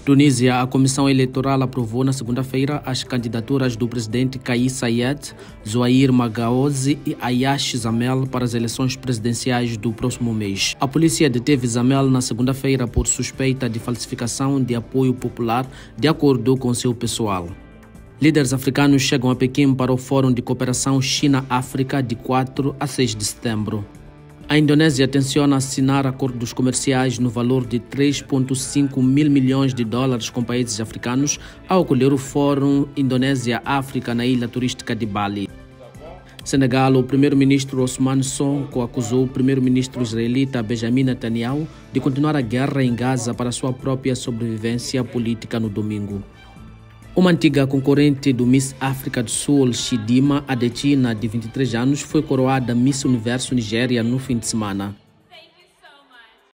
Tunísia, a Comissão Eleitoral aprovou na segunda-feira as candidaturas do presidente Kais Saied, Zouhair Maghouzi e Ayash Zamel para as eleições presidenciais do próximo mês. A polícia deteve Zamel na segunda-feira por suspeita de falsificação de apoio popular, de acordo com seu pessoal. Líderes africanos chegam a Pequim para o Fórum de Cooperação China-África de 4 a 6 de setembro. A Indonésia tenciona assinar acordos comerciais no valor de 3,5 mil milhões de dólares com países africanos ao acolher o Fórum Indonésia-África na ilha turística de Bali. Senegal, o primeiro-ministro Ousmane Sonko acusou o primeiro-ministro israelita Benjamin Netanyahu de continuar a guerra em Gaza para sua própria sobrevivência política no domingo. Uma antiga concorrente do Miss África do Sul, Chidima Adetshina, de 23 anos, foi coroada Miss Universo Nigéria no fim de semana.